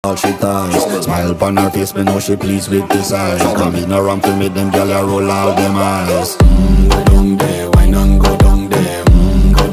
all she ties. Smile upon her face, me know she pleased with this eyes. Come in around to meet them, girl, I roll out them eyes. Go down